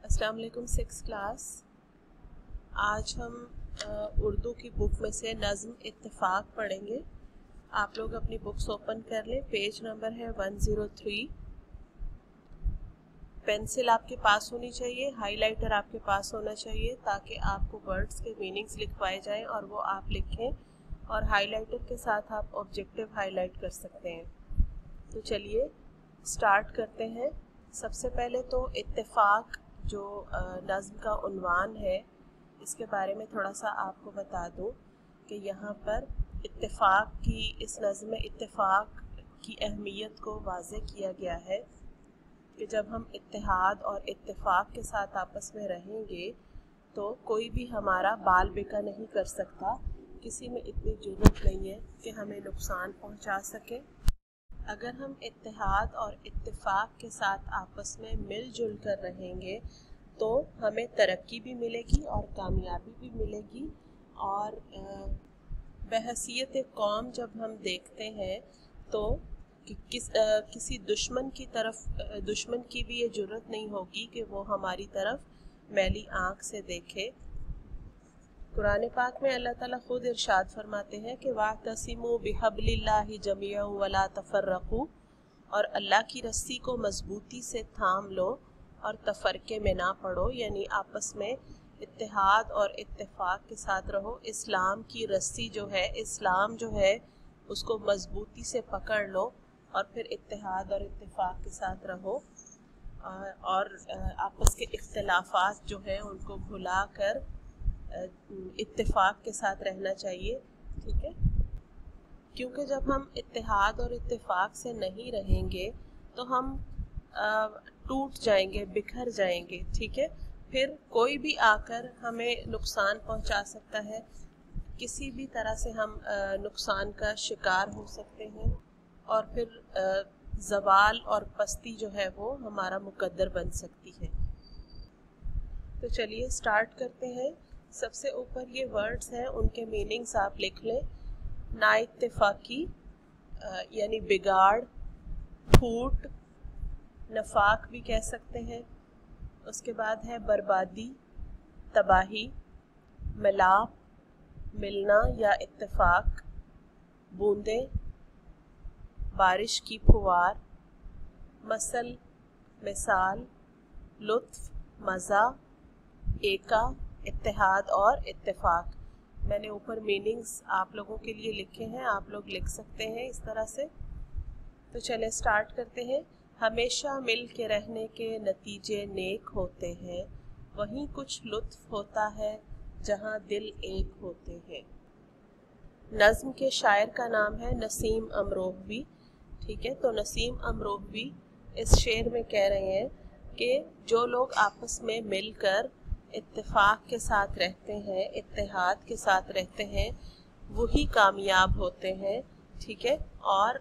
अस्सलाम वालेकुम 6th class. आज हम उर्दू की बुक में से नज़्म इत्तेफाक पढ़ेंगे। आप लोग अपनी बुक्स ओपन कर लें। पेज नंबर है 103। पेंसिल आपके पास होनी चाहिए, हाइलाइटर आपके पास होना चाहिए ताकि आपको वर्ड्स के मीनिंग्स लिख पाए जाएं और वो आप लिखें और हाइलाइटर के साथ आप ऑब्जेक्टिव हाईलाइट कर सकते हैं। तो चलिए स्टार्ट करते हैं। सबसे पहले तो इत्तेफाक जो नज़्म का उन्वान है, इसके बारे में थोड़ा सा आपको बता दूं कि यहाँ पर इत्तेफाक की इस नज़्म में इत्तेफाक की अहमियत को वाज़े किया गया है कि जब हम इत्तेहाद और इत्तेफाक के साथ आपस में रहेंगे तो कोई भी हमारा बाल बेका नहीं कर सकता। किसी में इतनी ज़रूरत नहीं है कि हमें नुकसान पहुँचा सके। अगर हम इत्तेहाद और इत्तेफाक के साथ आपस में मिलजुल कर रहेंगे तो हमें तरक्की भी मिलेगी और कामयाबी भी मिलेगी। और बहसीयत कौम जब हम देखते हैं तो किसी दुश्मन की भी ये जुर्रत नहीं होगी कि वो हमारी तरफ मैली आँख से देखे। कुरान पाक में अल्लाह ताला खुद इरशाद फरमाते हैं कि वातसिमू बिहब्लिल्लाहि जमीअन वला तफर्रकू, और अल्लाह की रस्सी को मजबूती से थाम लो और तफरके में ना पड़ो, यानी आपस में इत्तेहाद और इत्तेफाक के साथ रहो। इस्लाम की रस्सी जो है, इस्लाम जो है उसको मजबूती से पकड़ लो और फिर इत्तेहाद और इत्तेफाक के साथ रहो और आपस के इख्तिलाफात जो हैं उनको भुला कर इत्तेफाक के साथ रहना चाहिए। ठीक है, क्योंकि जब हम इत्तेहाद और इत्तेफाक से नहीं रहेंगे तो हम टूट जाएंगे, बिखर जाएंगे। ठीक है, फिर कोई भी आकर हमें नुकसान पहुंचा सकता है, किसी भी तरह से हम नुकसान का शिकार हो सकते हैं और फिर ज़वाल और पस्ती जो है वो हमारा मुकद्दर बन सकती है। तो चलिए स्टार्ट करते हैं। सबसे ऊपर ये वर्ड्स हैं, उनके मीनिंग्स आप लिख लें। नाइत्तेफाकी यानी बिगाड़, फूट, नफाक भी कह सकते हैं। उसके बाद है बर्बादी, तबाही, मिलाप, मिलना या इत्तेफाक, बूंदें, बारिश की फुवार, मसल, मिसाल, लुत्फ, मज़ा, एका, इत्तेहाद और इत्तेफाक। मैंने ऊपर मीनिंग्स आप लोगों के लिए लिखे हैं, आप लोग लिख सकते हैं इस तरह से। तो चले स्टार्ट करते हैं। हमेशा मिल के रहने के नतीजे नेक होते हैं, वहीं कुछ लुत्फ होता है जहां दिल एक होते हैं। नज़्म के शायर का नाम है नसीम अमरोहवी। ठीक है, तो नसीम अमरोहवी इस शेर में कह रहे हैं कि जो लोग आपस में मिलकर इत्तेफाक के साथ रहते हैं, इत्तेहाद के साथ रहते हैं, वही कामयाब होते हैं। ठीक है, और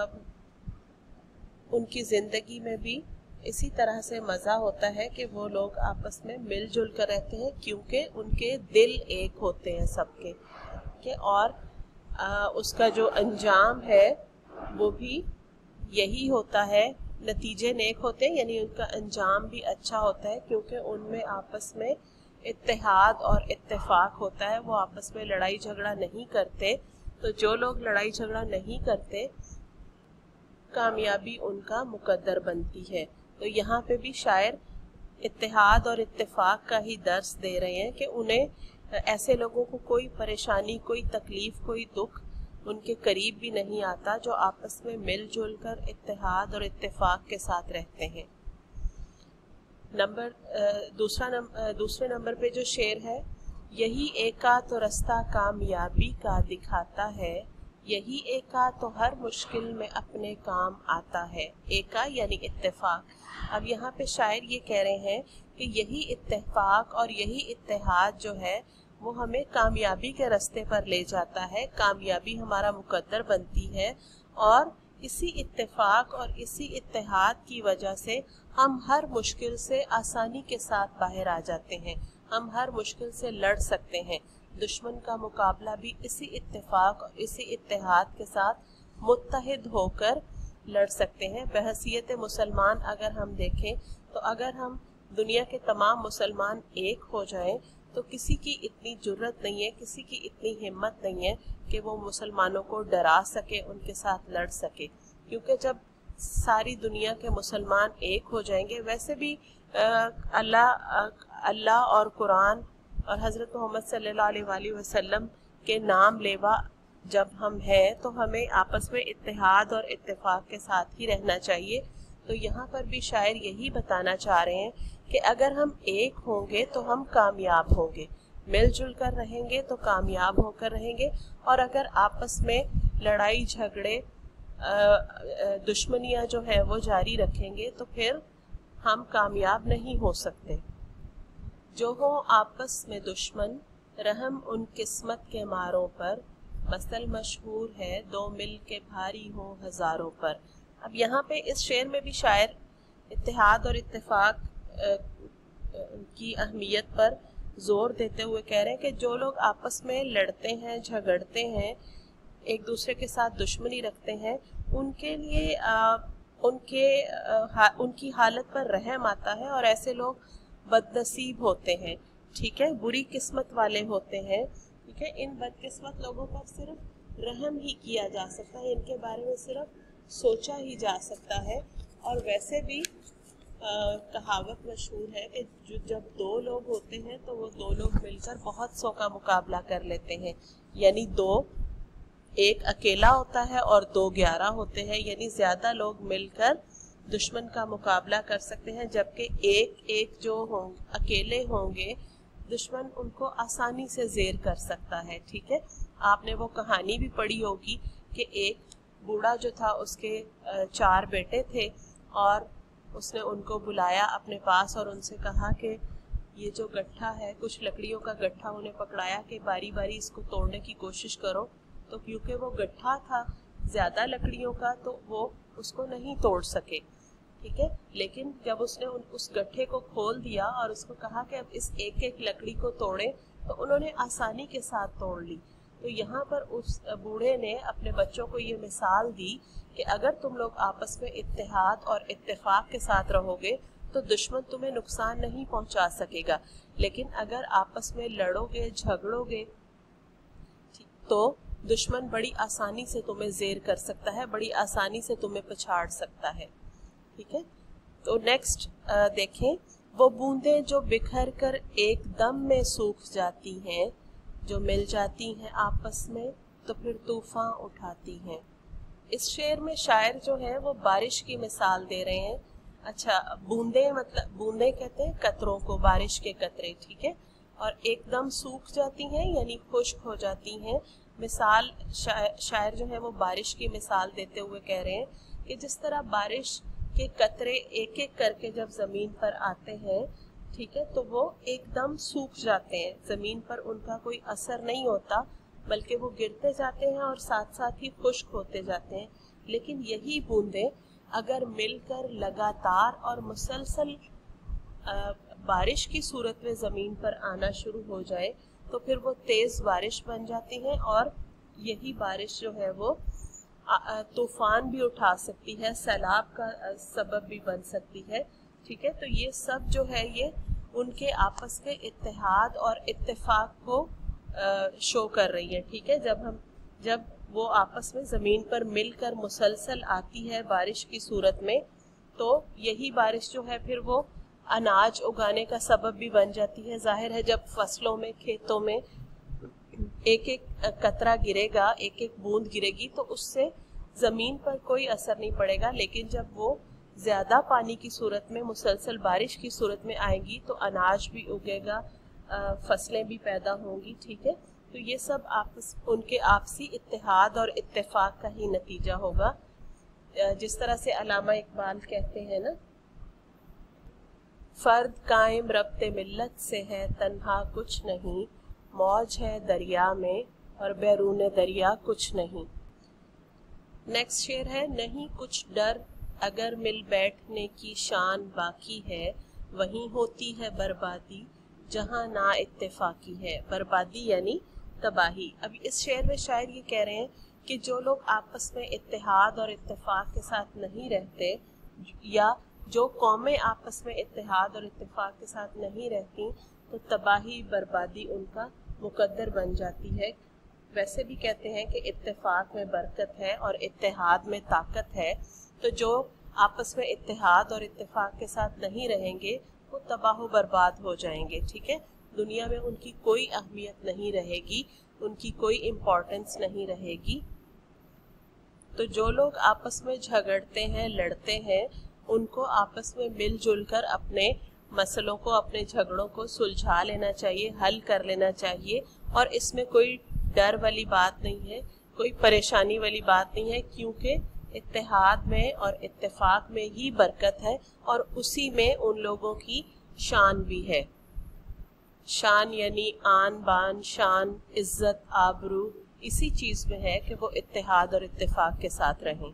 उनकी ज़िंदगी में भी इसी तरह से मज़ा होता है कि वो लोग आपस में मिलजुल कर रहते हैं क्योंकि उनके दिल एक होते हैं सबके के। और उसका जो अंजाम है वो भी यही होता है, नतीजे नेक होते हैं, यानी उनका अंजाम भी अच्छा होता है क्योंकि उनमें आपस में इत्तेहाद और इत्तेफाक होता है। वो आपस में लड़ाई झगड़ा नहीं करते। तो जो लोग लड़ाई झगड़ा नहीं करते, कामयाबी उनका मुकद्दर बनती है। तो यहाँ पे भी शायर इत्तेहाद और इत्तेफाक का ही दर्स दे रहे हैं कि उन्हें ऐसे लोगों को कोई परेशानी, कोई तकलीफ, कोई दुख उनके करीब भी नहीं आता जो आपस में मिलजुल कर इत्तेहाद और इत्तेफाक के साथ रहते हैं। दूसरे नंबर पे जो शेर है, यही एका तो रास्ता कामयाबी का दिखाता है, यही एका तो हर मुश्किल में अपने काम आता है। एका यानी इत्तेफाक। अब यहाँ पे शायर ये कह रहे हैं कि यही इत्तेफाक और यही इत्तेहाद जो है वो हमें कामयाबी के रास्ते पर ले जाता है, कामयाबी हमारा मुकद्दर बनती है। और इसी इत्तेफाक और इसी इत्तेहाद की वजह से हम हर मुश्किल से आसानी के साथ बाहर आ जाते हैं, हम हर मुश्किल से लड़ सकते हैं। दुश्मन का मुकाबला भी इसी इत्तेफाक और इसी इत्तेहाद के साथ मुत्तहिद होकर लड़ सकते हैं। बहसीयत मुसलमान अगर हम देखें तो अगर हम दुनिया के तमाम मुसलमान एक हो जाएं तो किसी की इतनी जुर्रत नहीं है, किसी की इतनी हिम्मत नहीं है कि वो मुसलमानों को डरा सके, उनके साथ लड़ सके। क्योंकि जब सारी दुनिया के मुसलमान एक हो जाएंगे, वैसे भी अल्लाह और कुरान और हज़रत मोहम्मद सल्लल्लाहु अलैहि वसल्लम के नाम लेवा जब हम हैं तो हमें आपस में इत्तेहाद और इत्तेफाक के साथ ही रहना चाहिए। तो यहाँ पर भी शायर यही बताना चाह रहे हैं कि अगर हम एक होंगे तो हम कामयाब होंगे, मिलजुल कर रहेंगे तो कामयाब होकर रहेंगे। और अगर आपस में लड़ाई झगड़े दुश्मनियाँ जो है वो जारी रखेंगे तो फिर हम कामयाब नहीं हो सकते। जो हो आपस में दुश्मन, रहम उन किस्मत के मारों पर, मसल मशहूर है दो मिल के भारी हो हजारों पर। अब यहाँ पे इस शेर में भी शायर इत्तेहाद और इत्तेफाक की अहमियत पर जोर देते हुए कह रहे हैं कि जो लोग आपस में लड़ते हैं, झगड़ते हैं, एक दूसरे के साथ दुश्मनी रखते हैं, उनके लिए उनकी हालत पर रहम आता है और ऐसे लोग बदनसीब होते हैं, ठीक है, बुरी किस्मत वाले होते हैं, ठीक है। इन बदकिस्मत लोगों पर सिर्फ रहम ही किया जा सकता है, इनके बारे में सिर्फ सोचा ही जा सकता है। और वैसे भी कहावत मशहूर है कि जब दो लोग होते हैं तो वो दो लोग मिलकर बहुत सौ का मुकाबला कर लेते हैं। यानी एक अकेला होता है और 2 11 होते हैं, यानी ज्यादा लोग मिलकर दुश्मन का मुकाबला कर सकते हैं। जबकि एक जो अकेले होंगे दुश्मन उनको आसानी से ज़ेर कर सकता है, ठीक है। आपने वो कहानी भी पढ़ी होगी कि एक बूढ़ा जो था उसके 4 बेटे थे और उसने उनको बुलाया अपने पास और उनसे कहा कि ये जो गट्ठा है, कुछ लकड़ियों का गट्ठा उन्हें पकड़ाया कि बारी बारी इसको तोड़ने की कोशिश करो। तो क्योंकि वो गट्ठा था ज़्यादा लकड़ियों का तो वो उसको नहीं तोड़ सके, ठीक है। लेकिन जब उसने उस गट्ठे को खोल दिया और उसको कहा कि अब इस एक एक लकड़ी को तोड़े, तो उन्होंने आसानी के साथ तोड़ ली। तो यहाँ पर उस बूढ़े ने अपने बच्चों को ये मिसाल दी कि अगर तुम लोग आपस में इत्तेहाद और इत्तेफाक के साथ रहोगे तो दुश्मन तुम्हें नुकसान नहीं पहुंचा सकेगा, लेकिन अगर आपस में लड़ोगे झगड़ोगे तो दुश्मन बड़ी आसानी से तुम्हें ज़ेर कर सकता है, बड़ी आसानी से तुम्हें पछाड़ सकता है, ठीक है। तो नेक्स्ट देखें, वो बूंदें जो बिखर कर एकदम में सूख जाती हैं, जो मिल जाती हैं आपस में तो फिर तूफान उठाती हैं। इस शेर में शायर जो है वो बारिश की मिसाल दे रहे हैं। अच्छा, बूंदे मतलब बूंदे कहते हैं कतरों को, बारिश के कतरे, ठीक है। और एकदम सूख जाती हैं यानी खुश्क हो जाती हैं। मिसाल शायर जो है वो बारिश की मिसाल देते हुए कह रहे हैं कि जिस तरह बारिश के कतरे एक एक करके जब ज़मीन पर आते हैं, ठीक है, तो वो एकदम सूख जाते हैं, ज़मीन पर उनका कोई असर नहीं होता, बल्कि वो गिरते जाते हैं और साथ साथ ही खुश्क होते जाते हैं। लेकिन यही बूंदें अगर मिलकर लगातार और मुसलसल बारिश की सूरत में ज़मीन पर आना शुरू हो जाए तो फिर वो तेज़ बारिश बन जाती हैं और यही बारिश जो है वो तूफान भी उठा सकती है, सैलाब का सबब भी बन सकती है, ठीक है। तो ये सब जो है ये उनके आपस के इत्तेहाद और इत्तेफाक को शो कर रही है, ठीक है। जब वो आपस में ज़मीन पर मिलकर मुसलसल आती है बारिश की सूरत में, तो यही बारिश जो है फिर वो अनाज उगाने का सबब भी बन जाती है। जाहिर है जब फसलों में, खेतों में एक एक कतरा गिरेगा, एक एक बूंद गिरेगी तो उससे ज़मीन पर कोई असर नहीं पड़ेगा, लेकिन जब वो ज़्यादा पानी की सूरत में, मुसलसल बारिश की सूरत में आएंगी तो अनाज भी उगेगा, फसलें भी पैदा होंगी, ठीक है। तो ये सब उनके आपसी इत्तेहाद और इत्तेफाक का ही नतीजा होगा। जिस तरह से अल्लामा इकबाल कहते हैं ना, फर्द कायम रब्ते मिल्लत से है, तन्हा कुछ नहीं, मौज है दरिया में और बैरून दरिया कुछ नहीं। नेक्स्ट शेर है, नहीं कुछ डर अगर मिल बैठने की शान बाकी है, वहीं होती है बर्बादी जहां ना इत्तेफाकी है। बर्बादी यानी तबाही। अभी इस शेर में शायर ये कह रहे हैं कि जो लोग आपस में इत्तेहाद और इत्तेफाक के साथ नहीं रहते या जो कौमें आपस में इत्तेहाद और इत्तेफाक के साथ नहीं रहती तो तबाही बर्बादी उनका मुकद्दर बन जाती है। वैसे भी कहते हैं कि इत्तेफाक में बरकत है और इत्तेहाद में ताकत है। तो जो आपस में इत्तेहाद और इत्तेफाक के साथ नहीं रहेंगे वो तबाह बर्बाद हो जाएंगे। ठीक है, दुनिया में उनकी कोई अहमियत नहीं रहेगी, उनकी कोई इम्पोर्टेंस नहीं रहेगी। तो जो लोग आपस में झगड़ते हैं, लड़ते हैं, उनको आपस में मिलजुल कर अपने मसलों को, अपने झगड़ों को सुलझा लेना चाहिए, हल कर लेना चाहिए। और इसमें कोई डर वाली बात नहीं है, कोई परेशानी वाली बात नहीं है, क्योंकि इत्तेहाद में और इत्तेफाक में ही बरकत है और उसी में उन लोगों की शान भी है। शान यानी आन बान, शान, इज्जत, आबरू, इसी चीज में है कि वो इत्तेहाद और इत्तेफाक के साथ रहें।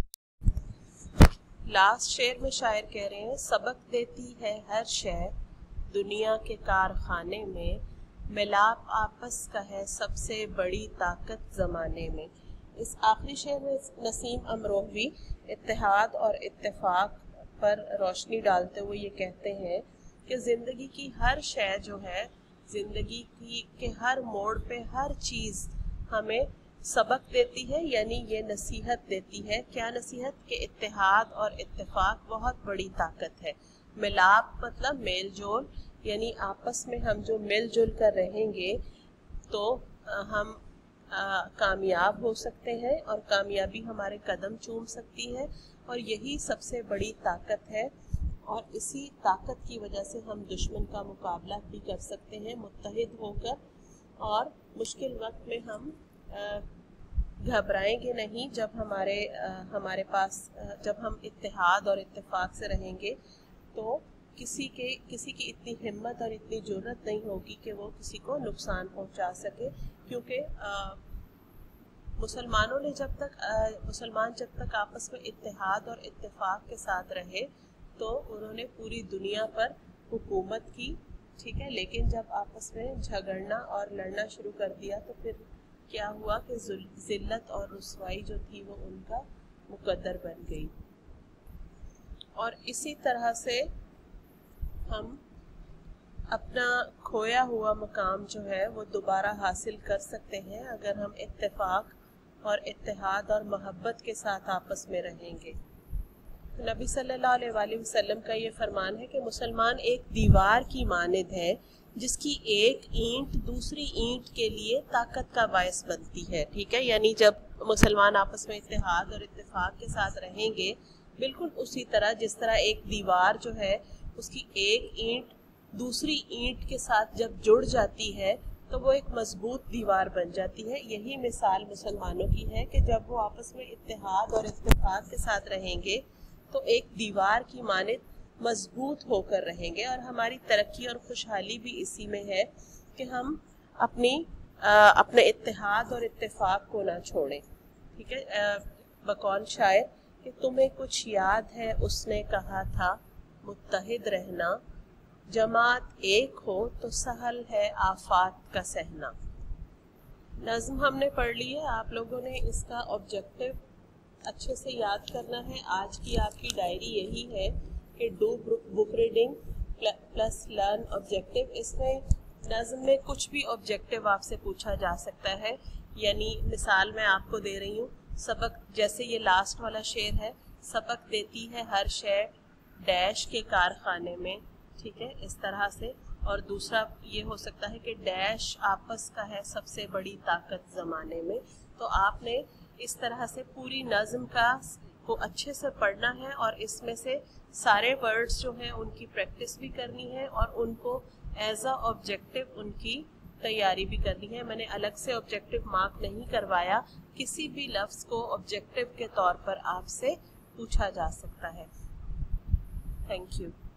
लास्ट शेर में शायर कह रहे हैं, सबक देती है हर शय दुनिया के कारखाने में, मिलाप आपस का है सबसे बड़ी ताकत ज़माने में। इस आखिरी शेर में नसीम अमरोहवी इत्तेहाद और इत्तेफाक पर रोशनी डालते हुए ये कहते हैं कि ज़िंदगी की हर शय जो है, ज़िंदगी के हर मोड़ पे हर चीज़ हमें सबक देती है, यानी ये नसीहत देती है। क्या नसीहत? कि इत्तेहाद और इत्तेफाक बहुत बड़ी ताकत है। मिलाप मतलब मेल जोल, यानी आपस में हम जो मिलजुल कर रहेंगे तो हम कामयाब हो सकते हैं और कामयाबी हमारे कदम चूम सकती है और यही सबसे बड़ी ताकत है। और इसी ताकत की वजह से हम दुश्मन का मुकाबला भी कर सकते हैं मुत्तहिद होकर, और मुश्किल वक्त में हम घबराएंगे नहीं। जब हमारे पास जब हम इत्तेहाद और इत्तेफाक से रहेंगे तो किसी की इतनी हिम्मत और इतनी जुर्रत नहीं होगी कि वो किसी को नुकसान पहुंचा सके, क्योंकि मुसलमान जब तक आपस में इत्तेहाद और इत्तेफाक के साथ रहे तो उन्होंने पूरी दुनिया पर हुकूमत की। ठीक है, लेकिन जब आपस में झगड़ना और लड़ना शुरू कर दिया तो फिर क्या हुआ कि जिल्लत और रुसवाई जो थी वो उनका मुकद्दर बन गई। और इसी तरह से हम अपना खोया हुआ मकाम जो है वो दोबारा हासिल कर सकते हैं अगर हम इत्तेफाक और इत्तेहाद और मोहब्बत के साथ आपस में रहेंगे। नबी सल्लल्लाहु अलैहि वसल्लम का ये फरमान है कि मुसलमान एक दीवार की मानिद है जिसकी एक ईंट दूसरी ईंट के लिए ताकत का बायस बनती है। ठीक है, यानी जब मुसलमान आपस में इत्तेहाद और इत्तेफाक के साथ रहेंगे, बिल्कुल उसी तरह जिस तरह एक दीवार जो है उसकी एक ईंट दूसरी ईंट के साथ जब जुड़ जाती है तो वो एक मजबूत दीवार बन जाती है। यही मिसाल मुसलमानों की है कि जब वो आपस में इत्तेहाद और इत्तेफाक के साथ रहेंगे तो एक दीवार की मानिद मजबूत होकर रहेंगे। और हमारी तरक्की और खुशहाली भी इसी में है कि हम अपने इत्तेहाद और इत्तेफाक को ना छोड़ें। ठीक है, बकौल शायर कि तुम्हें कुछ याद है उसने कहा था मुत्तहिद रहना, जमात एक हो तो सहल है आफात का सहना। नज़्म हमने पढ़ ली है, आप लोगों ने इसका ऑब्जेक्टिव अच्छे से याद करना है। आज की आपकी डायरी यही है कि do book reading plus learn objective. इसमें नज़्म में कुछ भी ऑब्जेक्टिव आपसे पूछा जा सकता है, यानी मिसाल मैं आपको दे रही हूँ, सबक जैसे ये लास्ट वाला शेर है, सबक देती है हर शय डैश के कारखाने में। ठीक है, इस तरह से। और दूसरा ये हो सकता है कि डैश आपस का है सबसे बड़ी ताकत ज़माने में। तो आपने इस तरह से पूरी नज़्म को अच्छे से पढ़ना है और इसमें से सारे वर्ड्स जो हैं उनकी प्रैक्टिस भी करनी है और उनको एज अ ऑब्जेक्टिव उनकी तैयारी भी करनी है। मैंने अलग से ऑब्जेक्टिव मार्क नहीं करवाया, किसी भी लफ्ज़ को ऑब्जेक्टिव के तौर पर आपसे पूछा जा सकता है। Thank you.